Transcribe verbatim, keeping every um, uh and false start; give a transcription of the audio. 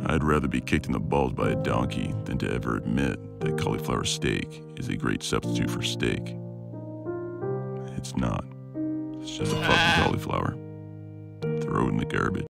I'd rather be kicked in the balls by a donkey than to ever admit that cauliflower steak is a great substitute for steak. It's not. It's just a fucking cauliflower. Throw it in the garbage.